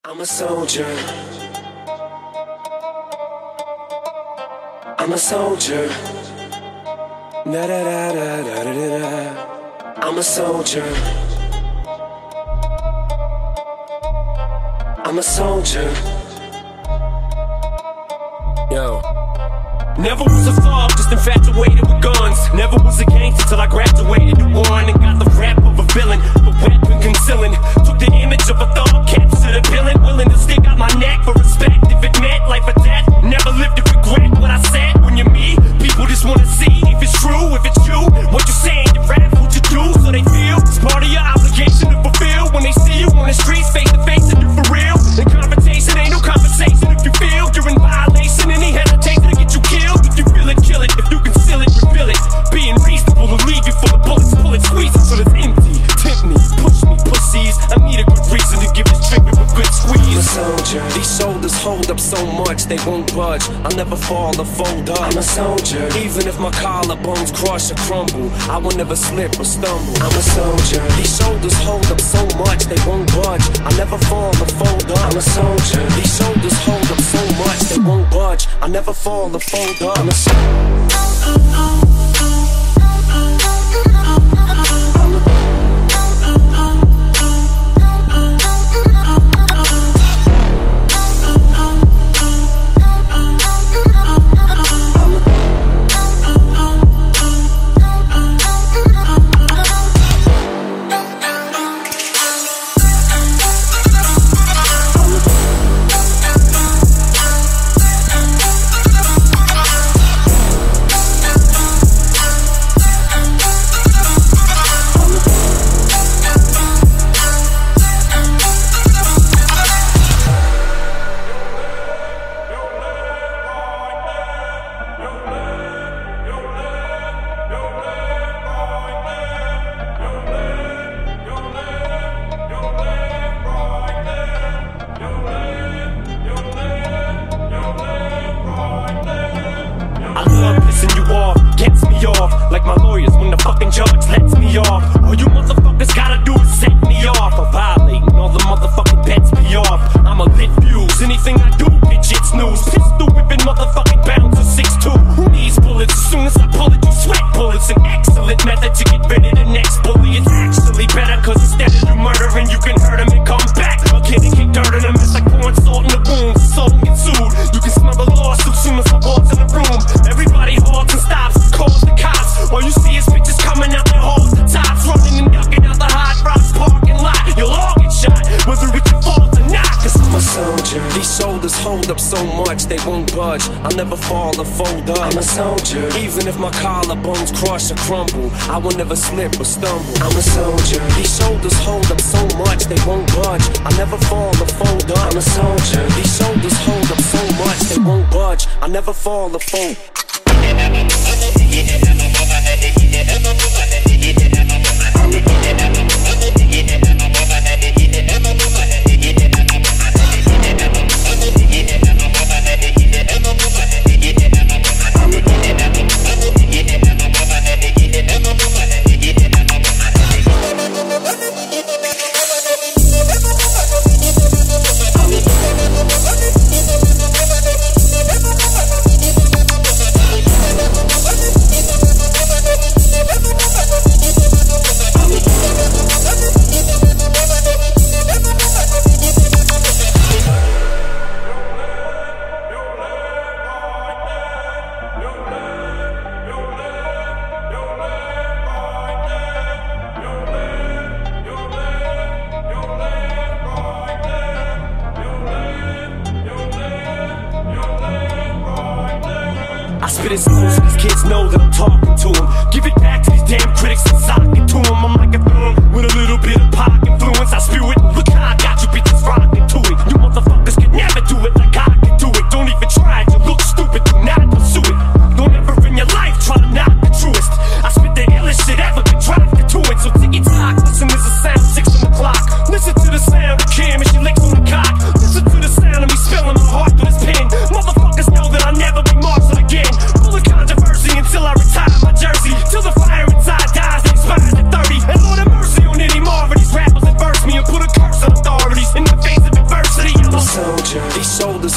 I'm a soldier. I'm a soldier. Da da da da da da da. I'm a soldier. I'm a soldier. Yo. Never was a thug, just infatuated with guns. Never was a gangster till I graduated to one and got the rap of a villain, a weapon concealing. Took the image of a thug, captured a villain, willing to stick out my neck for respect if it meant life or death. Never lived to regret what I said. When you're me, people just wanna see if it's true, if it's you. What you saying, you rap, what you do, so they feel it's part of your obligation to fulfill. When they see you on the streets, face to face, and you for real. And confrontation ain't no conversation if you feel you're in violation. Any hesitation to get you killed. If you feel it, kill it. If you conceal it, reveal it. Being reasonable to leave you full of bullets, pull it, squeeze it till it's empty. Tempt me, push me, pussies. I need a good reason to give this trigger a good squeeze. I'm a soldier. These shoulders hold up so much they won't budge. I'll never fall or fold up. I'm a soldier. Even if my collarbones crush or crumble, I will never slip or stumble. I'm a soldier. These shoulders hold up so much they won't budge. I'll never fall or fold up. I'm a soldier. These shoulders hold up so much they won't budge. I'll never fall or fold up. I'm a soldier. Gets me off, like my lawyers when the fucking judge lets me off. All you motherfuckers gotta do is set me off. I'm violating all the motherfucking bets be off. I'm a lit fuse, anything I do, bitch, it's news. Pistol whipping motherfucking bouncer 6'2". Who needs bullets? As soon as I pull it, you sweat bullets. An excellent method to get rid of the next bully. It's actually better, cause instead of you murdering, you can hurt him and come back again and kick dirt in him. It's like pouring salt in the wounds, someone gets sued. You can smell the lawsuit soon as I walk in the room. Everybody halts and stops, calls the cops. All you see is bitches coming out their halls, the tops, running and ducking out the Hot Rocks parking lot. You'll all get shot, whether it's your fault or not. Cause I'm a soldier. These shoulders hold up so much they won't budge. I'll never fall or fold up. I'm a soldier. Even if my collarbones crush or crumble, I will never slip or stumble. I'm a soldier. These shoulders hold up so much they won't budge. I'll never fall or fold up. I'm a soldier. These shoulders hold up so much they won't budge. I'll never fall or fold. I spit his news so these kids know that I'm talking to them. Give it back to these damn critics and sock it to them. I'm like a thumb with a little bit of pop influence. I spew it, look how I got you bitches rocking to it. You motherfuckers can never do it like I can do it. Don't even try it, you look stupid, do not pursue it. Don't ever in your life try to knock the truest. I spit the illest shit ever been drafted to it. So ticky-tock, listen, there's a sound 6 on the clock. Listen to the sound of Kim and she licks on the cock. Listen to the sound of me spilling my heart through this pen. Motherfuckers know that I'll never be martyred again. Full of controversy until I retire my jersey. Till the fire inside dies, they expires at 30. And Lord have mercy on any more of these rappers that verse me and put a curse on authorities in the face of it.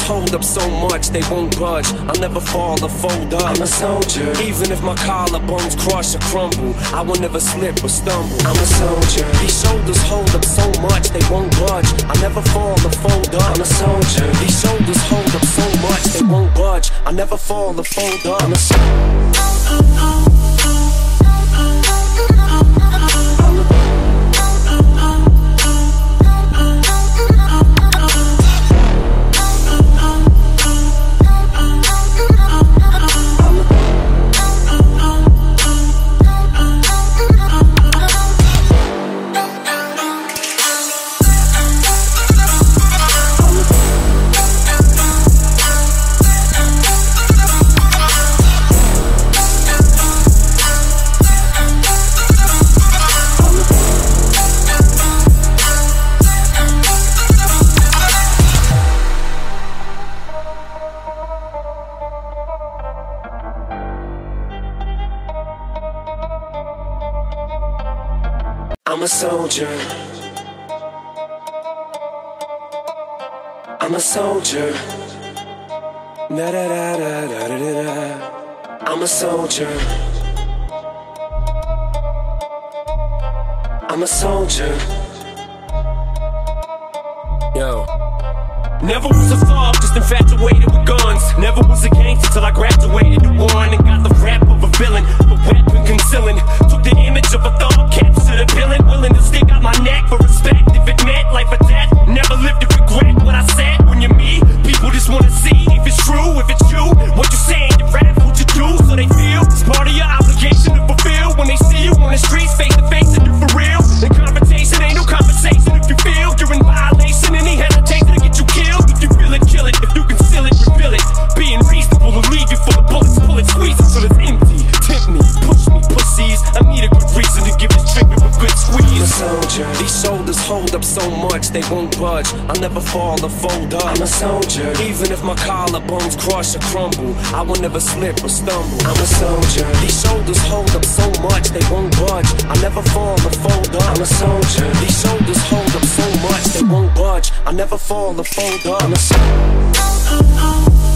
hold up so much they won't budge. I'll never fall or fold up. I'm a soldier. Even if my collarbones crush or crumble, I will never slip or stumble. I'm a soldier. These shoulders hold up so much they won't budge. I'll never fall or fold up. I'm a soldier. These shoulders hold up so much they won't budge. I'll never fall or fold up. I'm a soldier. I'm a soldier. I'm a soldier. Da da da da da da da. I'm a soldier. I'm a soldier. Yo. Never was a thug, just infatuated with guns. Never was a gangster till I graduated to one and got the rap of a villain, but weapon concealing. Took the image of a thug, captured a villain, willing to stick out my neck for respect if it meant life or death. Never lived to regret what I said. When you're me, people just wanna see if it's true, if it's you. What you saying, you rap, what you do, so they feel it's part of your obligation to fulfill. When they see you on the streets, face to face, and do for real. And confrontation ain't no conversation if you feel you're in violation. Any hesitation to get you killed. If you feel it, kill it. If you conceal it, reveal it. Being reasonable to leave you full of bullets, pull it, squeeze it till it's empty. Tempt me, push me, pussies. I need a good reason to give this trigger a good squeeze. I'm a soldier. These shoulders hold up so much they won't budge. I'll never fall or fold up. I'm a soldier. Even if my collarbones crush or crumble, I will never slip or stumble. I'm a soldier. These shoulders hold up so much they won't budge. I'll never fall or fold up. I'm a soldier. These shoulders hold up so much they won't budge. I'll never fall or fold up. I'm a soldier.